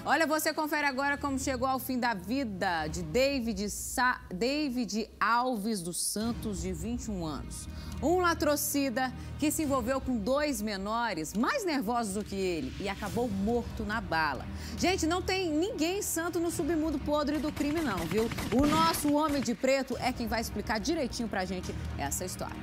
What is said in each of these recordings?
Olha, você confere agora como chegou ao fim da vida de David Alves dos Santos, de 21 anos. Um latrocida que se envolveu com 2 menores mais nervosos do que ele e acabou morto na bala. Gente, não tem ninguém santo no submundo podre do crime não, viu? O nosso homem de preto é quem vai explicar direitinho pra gente essa história.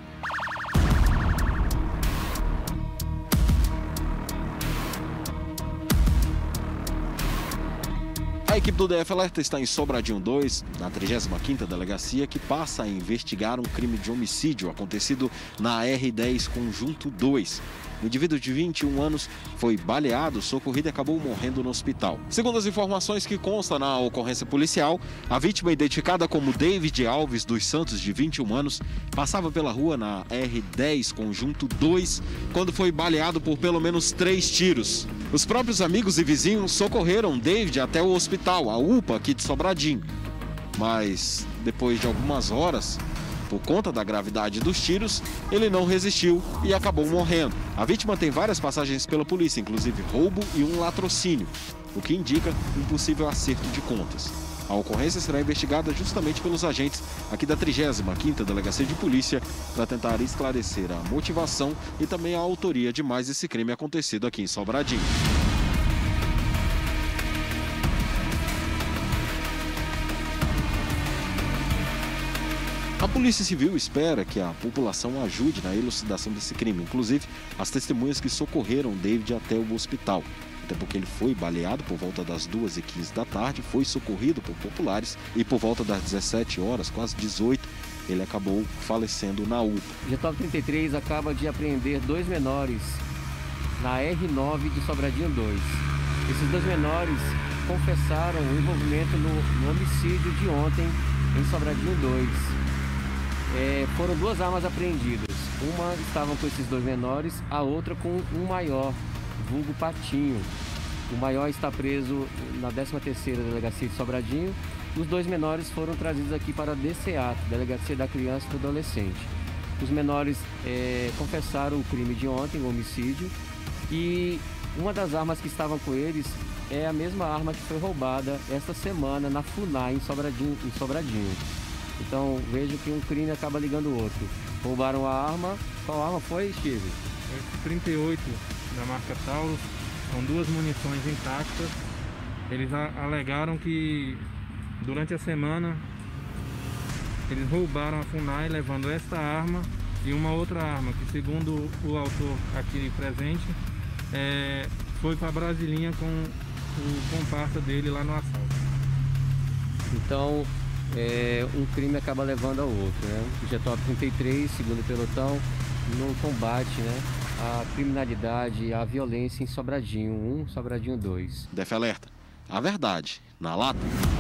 A equipe do DF Alerta está em Sobradinho 2, na 35ª Delegacia, que passa a investigar um crime de homicídio acontecido na R10 Conjunto 2. O indivíduo de 21 anos foi baleado, socorrido e acabou morrendo no hospital. Segundo as informações que constam na ocorrência policial, a vítima, identificada como David Alves dos Santos, de 21 anos, passava pela rua na R10 Conjunto 2 quando foi baleado por pelo menos 3 tiros. Os próprios amigos e vizinhos socorreram David até o hospital, a UPA, aqui de Sobradinho. Mas, depois de algumas horas, por conta da gravidade dos tiros, ele não resistiu e acabou morrendo. A vítima tem várias passagens pela polícia, inclusive roubo e um latrocínio, o que indica um possível acerto de contas. A ocorrência será investigada justamente pelos agentes aqui da 35ª Delegacia de Polícia para tentar esclarecer a motivação e também a autoria de mais esse crime acontecido aqui em Sobradinho. A Polícia Civil espera que a população ajude na elucidação desse crime, inclusive as testemunhas que socorreram David até o hospital. Até porque ele foi baleado por volta das 2h15 da tarde, foi socorrido por populares e por volta das 17 horas, quase 18, ele acabou falecendo na UPA. O GTOP 33 acaba de apreender 2 menores na R9 de Sobradinho 2. Esses 2 menores confessaram o envolvimento no homicídio de ontem em Sobradinho 2. Foram 2 armas apreendidas. Uma estavam com esses 2 menores, a outra com um maior, vulgo Patinho. O maior está preso na 13ª Delegacia de Sobradinho. Os 2 menores foram trazidos aqui para a DCA, Delegacia da Criança e do Adolescente. Os menores confessaram o crime de ontem, o homicídio, e uma das armas que estavam com eles é a mesma arma que foi roubada esta semana na FUNAI em Sobradinho. Então vejo que um crime acaba ligando o outro. Roubaram a arma. Qual arma foi, Steve? 38 da marca Taurus, com 2 munições intactas. Eles alegaram que durante a semana eles roubaram a FUNAI levando esta arma e uma outra arma que, segundo o autor aqui presente, foi para Brasilinha com o comparsa dele lá no assalto. Então um crime acaba levando ao outro, né? O GTOP 33, segundo o pelotão, no combate, né, a criminalidade, a violência em Sobradinho 1, Sobradinho 2. DF Alerta, a verdade na lata.